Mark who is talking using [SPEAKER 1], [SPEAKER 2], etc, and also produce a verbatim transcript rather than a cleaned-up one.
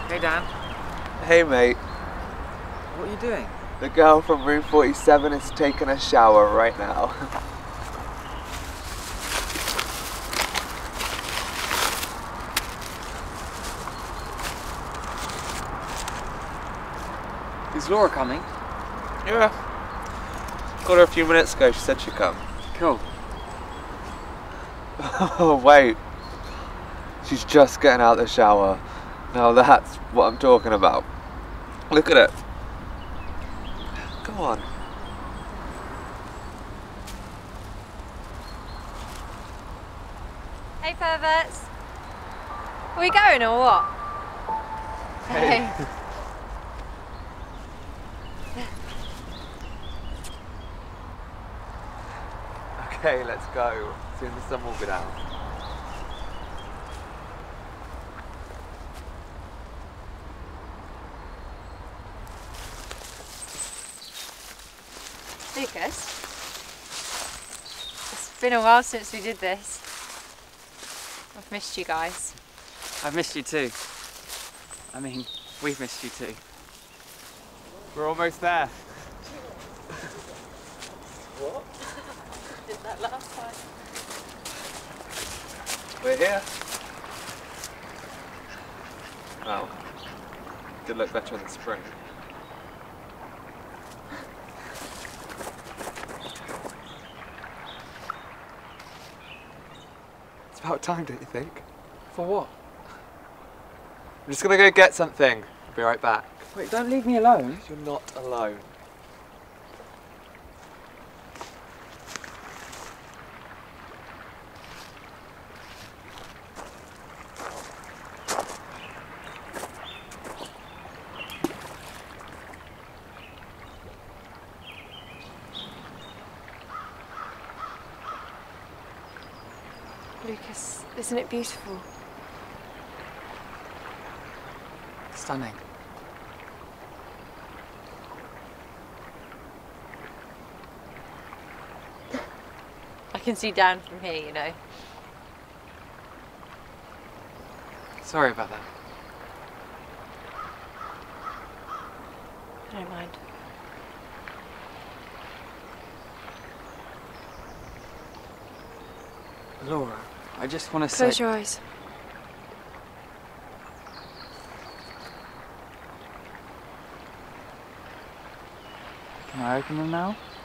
[SPEAKER 1] Hey, Dan.
[SPEAKER 2] Hey, mate.
[SPEAKER 1] What are you doing?
[SPEAKER 2] The girl from room forty-seven is taking a shower right now.
[SPEAKER 1] Is Laura coming?
[SPEAKER 2] Yeah. Got her a few minutes ago. She said she'd come.
[SPEAKER 1] Cool.
[SPEAKER 2] Oh, wait. She's just getting out of the shower. Now that's what I'm talking about. Look at it. Come on.
[SPEAKER 3] Hey, perverts. Are we going or what?
[SPEAKER 2] Hey. Okay, let's go. Soon the sun will go down.
[SPEAKER 3] Lucas, it's been a while since we did this. I've missed you guys.
[SPEAKER 1] I've missed you too. I mean, we've missed you too.
[SPEAKER 2] We're almost there.
[SPEAKER 3] What? Did that last time?
[SPEAKER 2] We're here. Well, did look better in the spring. It's about time, don't you think?
[SPEAKER 1] For what?
[SPEAKER 2] I'm just gonna go get something. I'll be right back.
[SPEAKER 1] Wait, don't leave me alone.
[SPEAKER 2] You're not alone.
[SPEAKER 3] Lucas, isn't it beautiful?
[SPEAKER 1] Stunning.
[SPEAKER 3] I can see down from here, you know.
[SPEAKER 1] Sorry about that.
[SPEAKER 3] I don't mind.
[SPEAKER 1] Laura, I just want to say...
[SPEAKER 3] Close your eyes.
[SPEAKER 1] Can I open them now?